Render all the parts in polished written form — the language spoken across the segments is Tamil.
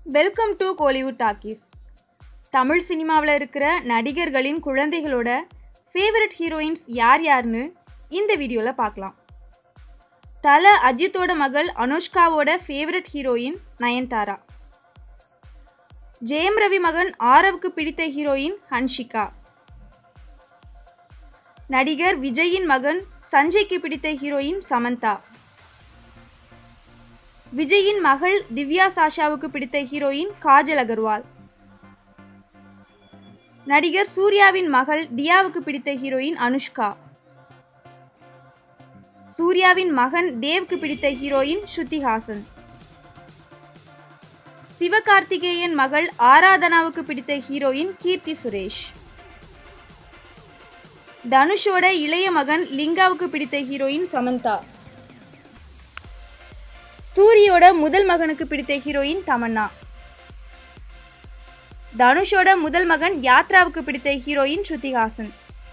Welcome to Kollywood talkies. Tamil சினிமாவில் இருக்கிற நடிகர்களின் குழந்தைகளோட ஃபேவரட் ஹீரோயின்ஸ் யார் யாருன்னு இந்த வீடியோவில் பார்க்கலாம். தல அஜித்தோட மகள் அனுஷ்காவோட ஃபேவரட் ஹீரோயின் நயன்தாரா. ஜெயம் ரவி மகன் ஆரவுக்கு பிடித்த ஹீரோயின் ஹன்ஷிகா. நடிகர் விஜயின் மகன் சஞ்சய்க்கு பிடித்த ஹீரோயின் சமந்தா. விஜயின் மகள் திவ்யா சாஷாவுக்கு பிடித்த ஹீரோயின் காஜல் அகர்வால். நடிகர் சூர்யாவின் மகள் தியாவுக்கு பிடித்த ஹீரோயின் அனுஷ்கா. சூர்யாவின் மகன் தேவ்க்கு பிடித்த ஹீரோயின் ஸ்ருதி ஹாசன். சிவகார்த்திகேயன் மகள் ஆராதனாவுக்கு பிடித்த ஹீரோயின் கீர்த்தி சுரேஷ். தனுஷோட இளைய மகன் லிங்காவுக்கு பிடித்த ஹீரோயின் சமந்தா. சூரியோட முதல் மகனுக்கு பிடித்த ஹீரோயின் தமன்னா. தனுஷோட முதல் மகன் யாத்ராவுக்கு பிடித்த ஹீரோயின் ஸ்ருதி ஹாசன்.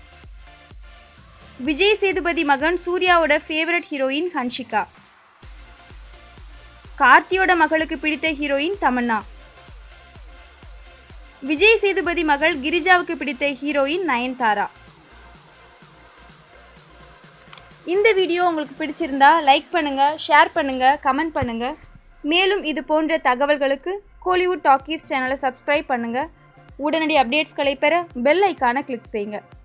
விஜய் சேதுபதி மகன் சூர்யாவோட ஃபேவரட் ஹீரோயின் ஹன்ஷிகா. கார்த்தியோட மகளுக்கு பிடித்த ஹீரோயின் தமன்னா. விஜய் சேதுபதி மகள் கிரிஜாவுக்கு பிடித்த ஹீரோயின் நயன்தாரா. இந்த வீடியோ உங்களுக்கு பிடிச்சிருந்தா லைக் பண்ணுங்க, ஷேர் பண்ணுங்க, கமெண்ட் பண்ணுங்க. மேலும் இது போன்ற தகவல்களுக்கு கோலிவுட் டாக்கீஸ் சேனலை சப்ஸ்கிரைப் பண்ணுங்க. உடனடி அப்டேட்ஸ்களை பெற பெல் ஐக்கானை கிளிக் செய்யுங்க.